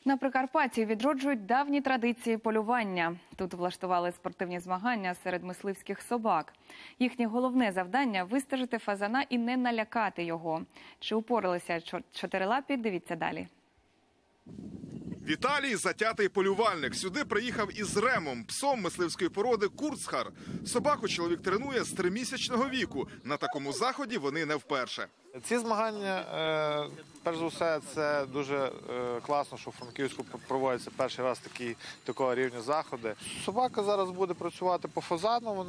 На Прикарпатті відроджують давні традиції полювання. Тут влаштували спортивні змагання серед мисливських собак. Їхнє головне завдання – вистежити фазана і не налякати його. Чи упоралися чотирилапі – дивіться далі. Віталій – затятий полювальник. Сюди приїхав із Ремом, псом мисливської породи Курцхар. Собаку чоловік тренує з 3-місячного віку. На такому заході вони не вперше. Ці змагання, перш за все, це дуже класно, що в Франківську проводяться перший раз такого рівня заходи. Собака зараз буде працювати по фазану,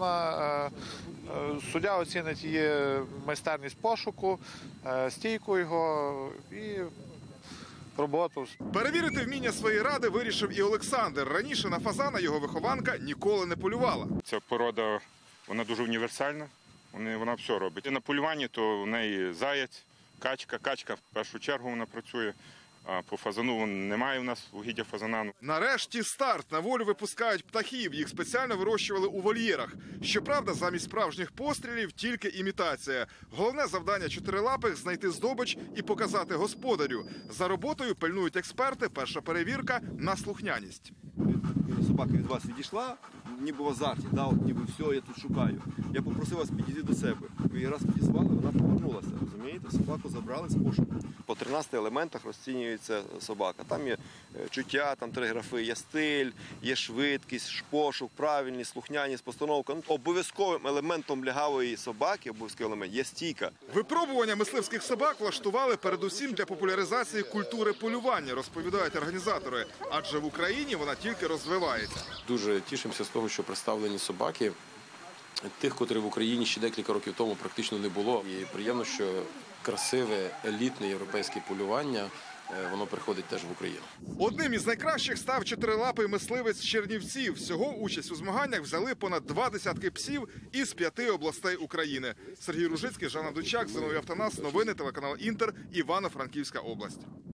суддя оцінить її майстерність пошуку, стійку його і роботу. Перевірити вміння своєї ради вирішив і Олександр. Раніше на фазана його вихованка ніколи не полювала. Ця порода, вона дуже універсальна, вона все робить. І на полюванні то в неї заяць, качка. Качка в першу чергу вона працює, а по фазану немає в нас угіддя фазана. Нарешті старт. На волю випускають птахів. Їх спеціально вирощували у вольєрах. Щоправда, замість справжніх пострілів тільки імітація. Головне завдання чотирилапих – знайти здобич і показати господарю. За роботою пильнують експерти. Перша перевірка – на слухняність. Собака від вас відійшла, ніби в азарті, ніби все, я тут шукаю. Я попросив вас підійти до себе. Ви її раз підізвали, вона повернулася, розумієте? Собаку забрали з пошуку. По 13 елементах розцінюється собака. Там є чуття, там 3 графи, є стиль, є швидкість, пошук, правильність, слухняність, постановка. Обов'язковим елементом лягавої собаки, обов'язковий елемент, є стійка. Випробування мисливських собак влаштували передусім для популяризації культури полювання, розповідають організатори. Адже в Україні вона тільки розвивається. Дуже тішимося з того, що представлені собаки, тих, котрих в Україні ще декілька років тому практично не було. І приємно, що красиве, елітне європейське полювання, воно приходить теж в Україну. Одним із найкращих став чотирилапий мисливець з Чернівців. Всього участь у змаганнях взяли понад 20 псів із 5 областей України. Сергій Ружицький, Жанна Дучак, Зиновій Автонас, новини, телеканал Інтер, Івано-Франківська область.